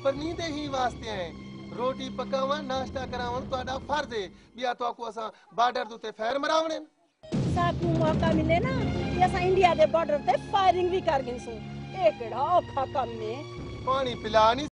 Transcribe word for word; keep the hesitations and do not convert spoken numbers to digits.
पर नींदे ही वास्ते हैं। रोटी पकावन नाश्ता करावन तो फर्ज है। बिया तो को असा बॉर्डर दुते फैर मरावने साकू मौका मिले ना कि असा इंडिया दे बॉर्डर ते फायरिंग भी कर गिनसू। ए केड़ा औखा काम ने पानी पिलानी